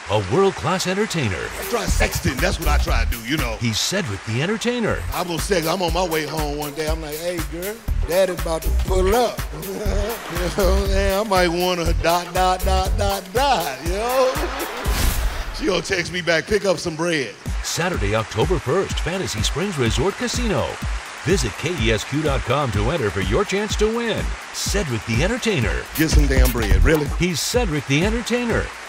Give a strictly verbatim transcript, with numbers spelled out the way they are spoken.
a world-class entertainer. I try sexting. That's what I try to do, you know. He's Cedric the Entertainer. I'm gonna sex. I'm on my way home one day. I'm like, hey, girl, Daddy about to pull up. You know what I'm saying? I might want to dot, dot, dot, dot, dot, you know? She gonna text me back, pick up some bread. Saturday, October first, Fantasy Springs Resort Casino. Visit K E S Q dot com to enter for your chance to win. Cedric the Entertainer. Get some damn bread, really? He's Cedric the Entertainer.